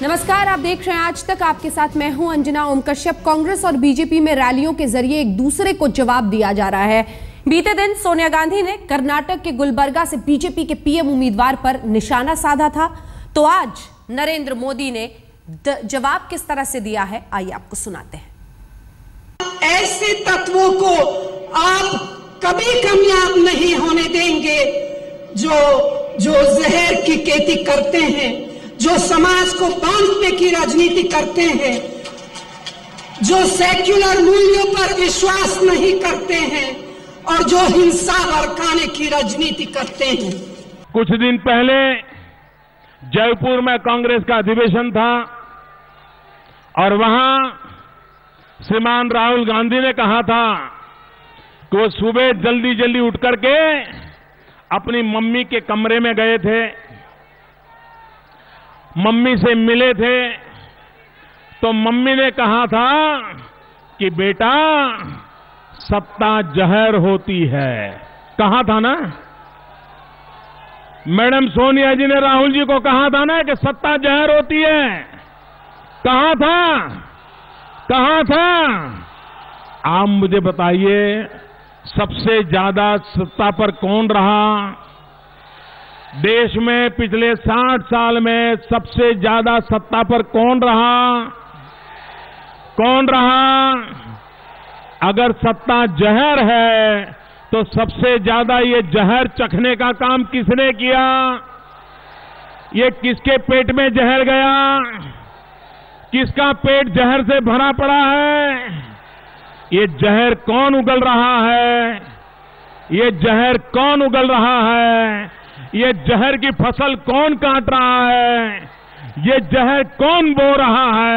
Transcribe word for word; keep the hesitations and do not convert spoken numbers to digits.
नमस्कार, आप देख रहे हैं आज तक। आपके साथ मैं हूं अंजना ओम कश्यप। कांग्रेस और बीजेपी में रैलियों के जरिए एक दूसरे को जवाब दिया जा रहा है। बीते दिन सोनिया गांधी ने कर्नाटक के गुलबर्गा से बीजेपी के पीएम उम्मीदवार पर निशाना साधा था, तो आज नरेंद्र मोदी ने जवाब किस तरह से दिया है, आइए आपको सुनाते हैं। ऐसे तत्वों को आप कभी कामयाब नहीं होने देंगे जो जो जहर की खेती करते हैं, जो समाज को बांटने की राजनीति करते हैं, जो सेक्युलर मूल्यों पर विश्वास नहीं करते हैं और जो हिंसा भड़काने की राजनीति करते हैं। कुछ दिन पहले जयपुर में कांग्रेस का अधिवेशन था और वहां श्रीमान राहुल गांधी ने कहा था कि वो सुबह जल्दी जल्दी उठ करके अपनी मम्मी के कमरे में गए थे, मम्मी से मिले थे, तो मम्मी ने कहा था कि बेटा सत्ता जहर होती है। कहा था ना, मैडम सोनिया जी ने राहुल जी को कहा था ना कि सत्ता जहर होती है। कहा था कहा था आप मुझे बताइए, सबसे ज्यादा सत्ता पर कौन रहा? देश में पिछले साठ साल में सबसे ज्यादा सत्ता पर कौन रहा? कौन रहा? अगर सत्ता जहर है तो सबसे ज्यादा ये जहर चखने का काम किसने किया? ये किसके पेट में जहर गया? किसका पेट जहर से भरा पड़ा है? ये जहर कौन उगल रहा है? ये जहर कौन उगल रहा है? ये जहर की फसल कौन काट रहा है? ये जहर कौन बो रहा है?